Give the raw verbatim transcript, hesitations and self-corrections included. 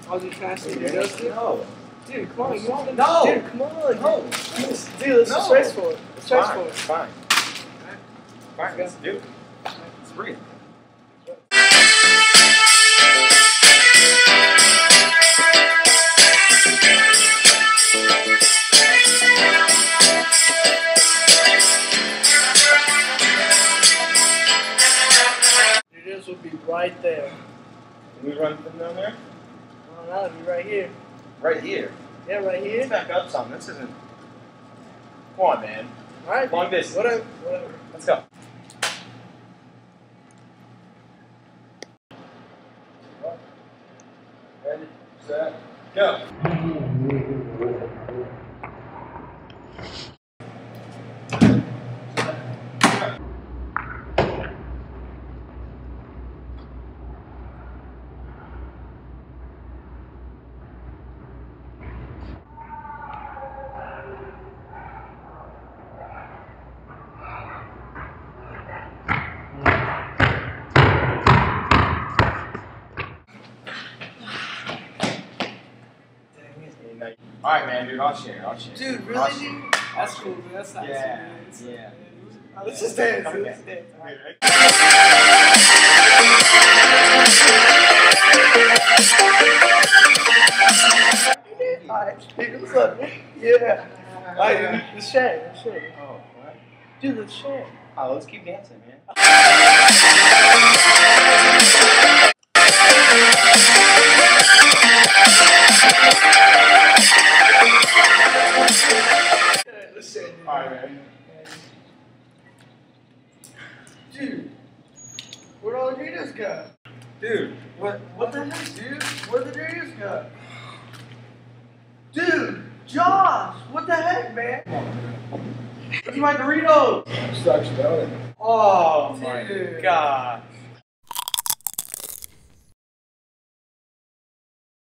I'll do faster than Justin. No. Dude, come on, you want to No. Dude, come on. No. Let's, dude, let's No. just race for it. Let's race for it. Fine. Fine. Let's do it. Let's bring it. Doritos will be right there. Can we run from down there? Oh no, it'll be right here. Right here. Yeah, right here. Let's back up some. This isn't. Come on, man. Alright. Long distance. Whatever. Whatever. Let's go. Ready, set, go. Alright, man, dude, I'll share, I'll share. Dude, really, I'll dude? share. That's cool, dude. That's nice. Yeah, Man. yeah. Let's just dance, dude. Let's dance. Alright, dude, what's up? Yeah. Alright, dude, let's share, let's share. Oh, what? Dude, let's share. Oh, let's keep dancing, man. Let's share, dude. Alright, man. Dude, where'd all the Doritos go? Dude, What, what the heck, dude? Where'd the Doritos go? Dude, Josh, what the heck, man? Where's my Doritos? sucks, don't it? Oh, My dude. God.